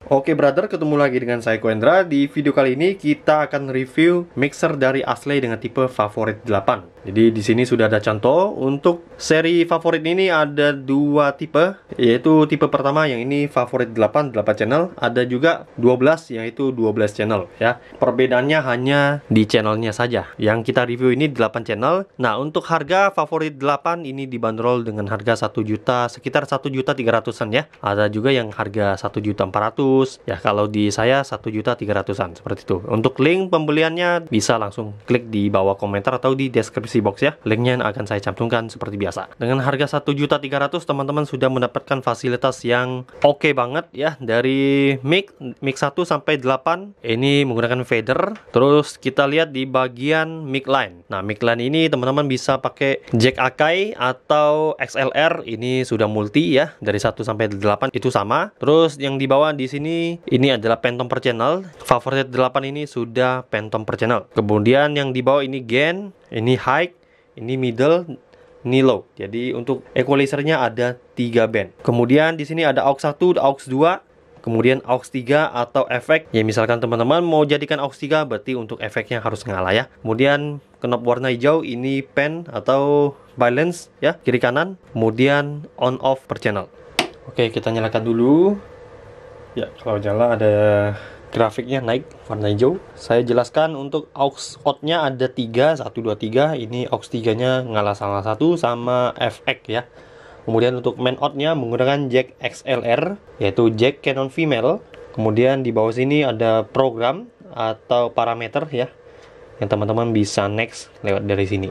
Oke brother, ketemu lagi dengan saya Koendra. Di video kali ini kita akan review mixer dari Ashley dengan tipe Favorit 8. Jadi di sini sudah ada contoh. Untuk seri Favorit ini ada dua tipe, yaitu tipe pertama yang ini Favorit 8 channel, ada juga 12 yaitu 12 channel ya. Perbedaannya hanya di channelnya saja. Yang kita review ini 8 channel. Nah, untuk harga Favorit 8 ini dibanderol dengan harga 1 juta, sekitar 1.300.000-an ya. Ada juga yang harga 1.400.000. Ya, kalau di saya 1.300.000-an seperti itu. Untuk link pembeliannya bisa langsung klik di bawah komentar atau di deskripsi box ya. Linknya akan saya cantumkan seperti biasa. Dengan harga 1.300.000 teman-teman sudah mendapatkan fasilitas yang oke banget ya. Dari mic 1 sampai 8 ini menggunakan fader. Terus kita lihat di bagian mic line. Nah, mic line ini teman-teman bisa pakai jack Akai atau XLR. Ini sudah multi ya. Dari 1 sampai 8 itu sama. Terus yang di bawah di sini ini adalah phantom per channel. Favorit 8 ini sudah phantom per channel. Kemudian yang di bawah ini gain, ini high, ini middle, ini low. Jadi untuk equalizernya ada 3 band. Kemudian di sini ada aux 1, aux 2, kemudian aux 3 atau efek. Ya misalkan teman-teman mau jadikan aux 3 berarti untuk efeknya harus ngalah ya. Kemudian knob warna hijau ini pen atau balance ya, kiri kanan. Kemudian on off per channel. Oke, kita nyalakan dulu. Ya, kalau nyala ada grafiknya naik warna hijau. Saya jelaskan untuk aux out-nya ada 3, 1, 2, 3. Ini aux 3-nya ngalah salah satu sama FX ya. Kemudian untuk main out-nya menggunakan jack XLR, yaitu jack Canon female. Kemudian di bawah sini ada program atau parameter ya, yang teman-teman bisa next lewat dari sini.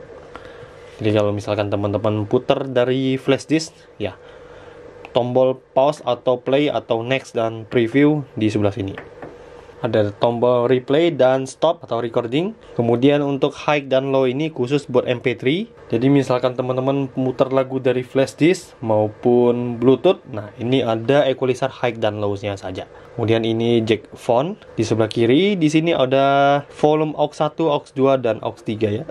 Jadi kalau misalkan teman-teman putar dari flash disk ya, tombol pause atau play atau next dan preview di sebelah sini. Ada tombol replay dan stop atau recording. Kemudian untuk high dan low ini khusus buat MP3. Jadi misalkan teman-teman muter lagu dari flash disk maupun Bluetooth, nah ini ada equalizer high dan low-nya saja. Kemudian ini jack phone di sebelah kiri. Di sini ada volume aux 1, aux 2 dan aux 3 ya.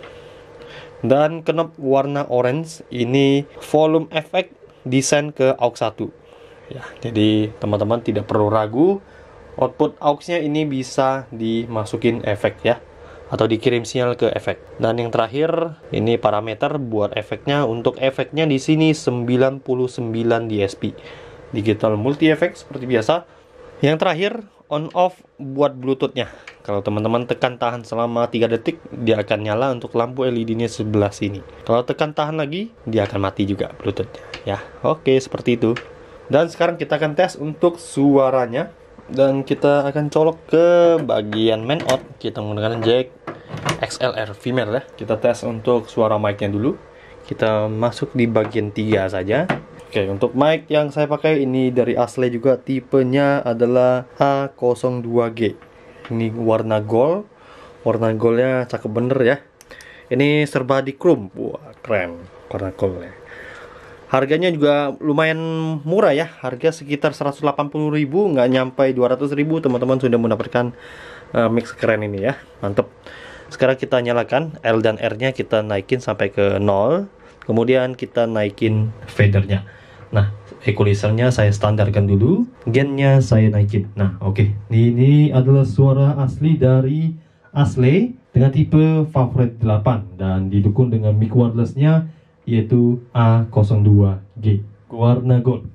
Dan knob warna orange ini volume effect desain ke aux 1 ya. Jadi teman-teman tidak perlu ragu, output aux-nya ini bisa dimasukin efek ya, atau dikirim sinyal ke efek. Dan yang terakhir ini parameter buat efeknya. Untuk efeknya di sini 99 DSP, digital multi effect seperti biasa. Yang terakhir on off buat Bluetooth-nya. Kalau teman-teman tekan tahan selama 3 detik, dia akan nyala untuk lampu LED-nya sebelah sini. Kalau tekan tahan lagi, dia akan mati juga Bluetooth-nya. Ya, oke, seperti itu. Dan sekarang kita akan tes untuk suaranya. Dan kita akan colok ke bagian main out. Kita menggunakan jack XLR female ya. Kita tes untuk suara mic-nya dulu. Kita masuk di bagian 3 saja. Oke, untuk mic yang saya pakai ini dari Ashley juga, tipenya adalah A02G. Ini warna gold. Warna goldnya cakep bener ya. Ini serba di chrome. Wah, keren warna goldnya. Harganya juga lumayan murah ya. Harga sekitar 180.000, nggak nyampe 200.000. Teman-teman sudah mendapatkan mix keren ini ya. Mantep. Sekarang kita nyalakan L dan R-nya, kita naikin sampai ke 0. Kemudian kita naikin fadernya. Nah, equalizernya saya standarkan dulu, gainnya saya naikin. Nah, oke. Ini adalah suara asli dari Ashley dengan tipe Favorit 8 dan didukung dengan mic wirelessnya yaitu A02G warna gold.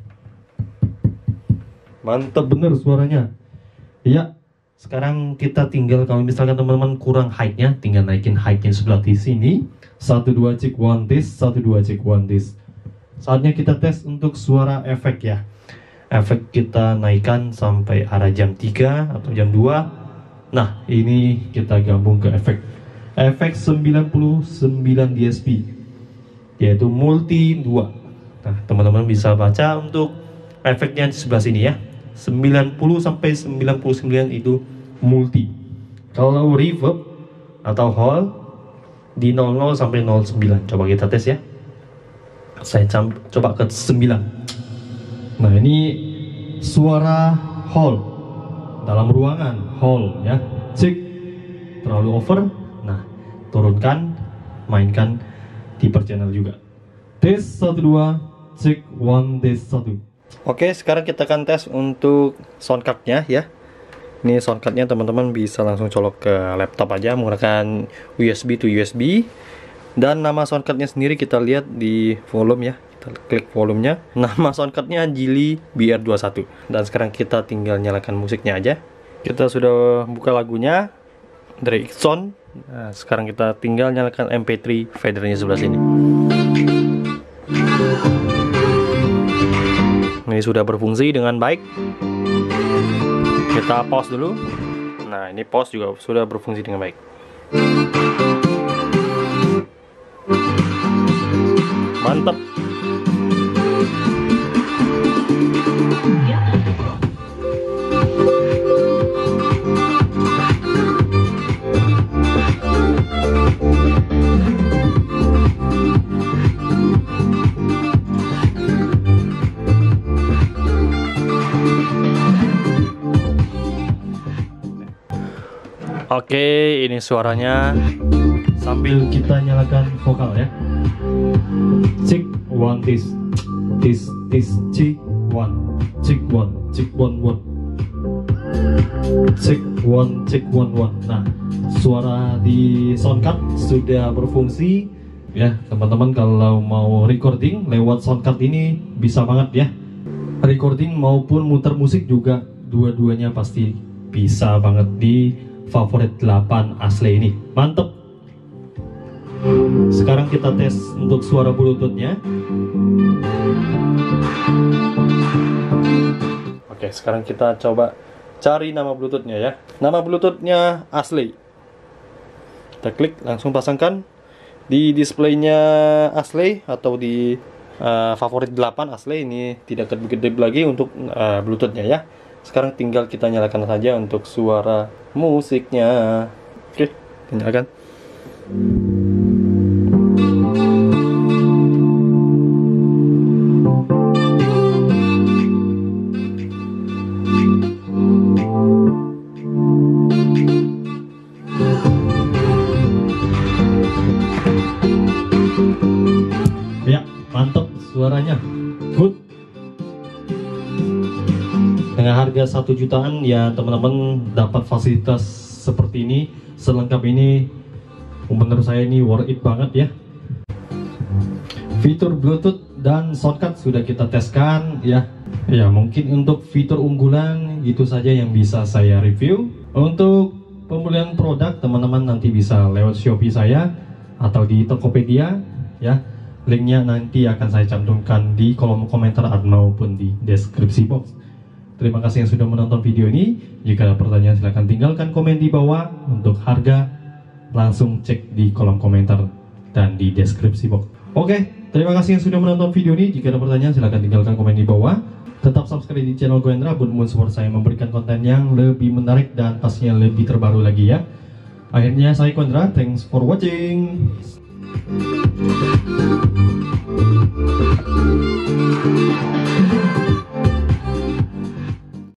Mantap bener suaranya. Ya, sekarang kita tinggal, kalau misalkan teman-teman kurang high-nya, tinggal naikin high-nya sebelah di sini. 1-2 check one this, 1-2 check one this. Saatnya kita tes untuk suara efek ya. Efek kita naikkan sampai arah jam 3 atau jam 2. Nah, ini kita gabung ke efek. Efek 99 DSP, yaitu multi 2. Nah, teman-teman bisa baca untuk efeknya di sebelah sini ya. 90 sampai 99 itu multi. Kalau reverb atau hall di 00 sampai 09. Coba kita tes ya. Saya coba ke 9. Nah, ini suara hall dalam ruangan hall ya. Cek terlalu over. Nah, turunkan, mainkan di per channel juga. Tes 1 2, cek 1 tes 1. Oke, sekarang kita akan tes untuk soundcardnya ya. Ini soundcardnya teman-teman bisa langsung colok ke laptop aja menggunakan USB to USB. Dan nama soundcardnya sendiri kita lihat di volume ya. Kita klik volumenya. Nama soundcardnya Geely BR21. Dan sekarang kita tinggal nyalakan musiknya aja. Kita sudah buka lagunya dari Xon. Nah, sekarang kita tinggal nyalakan MP3 fadernya sebelah sini. Ini sudah berfungsi dengan baik. Kita pause dulu. Nah, ini pause juga sudah berfungsi dengan baik. Mantap. Oke, ini suaranya sambil kita nyalakan vokal ya. Check one this check one check one check one one check one. Nah, suara di soundcard sudah berfungsi ya teman-teman. Kalau mau recording lewat soundcard ini bisa banget ya. Recording maupun muter musik juga dua-duanya pasti bisa banget di Favorit 8 Ashley ini. Mantep. Sekarang kita tes untuk suara bluetoothnya. Oke, sekarang kita coba cari nama bluetoothnya ya. Nama bluetoothnya Ashley. Kita klik, langsung pasangkan di displaynya Ashley atau di Favorit 8 Ashley. Ini tidak kedip-kedip lagi untuk bluetoothnya ya. Sekarang tinggal kita nyalakan saja untuk suara musiknya. Oke, kita nyalakan. Ya, mantap suaranya. Good. Dengan harga 1 jutaan ya teman-teman dapat fasilitas seperti ini, selengkap ini. Menurut saya ini worth it banget ya. Fitur Bluetooth dan soundcard sudah kita teskan ya. Ya, mungkin untuk fitur unggulan itu saja yang bisa saya review. Untuk pembelian produk teman-teman nanti bisa lewat Shopee saya atau di Tokopedia ya. Linknya nanti akan saya cantumkan di kolom komentar maupun di deskripsi box. Terima kasih yang sudah menonton video ini. Jika ada pertanyaan silahkan tinggalkan komen di bawah. Untuk harga langsung cek di kolom komentar dan di deskripsi box. Oke, terima kasih yang sudah menonton video ini. Jika ada pertanyaan silahkan tinggalkan komen di bawah. Tetap subscribe di channel Goendra buat support saya memberikan konten yang lebih menarik dan pastinya lebih terbaru lagi ya. Akhirnya saya Goendra, thanks for watching.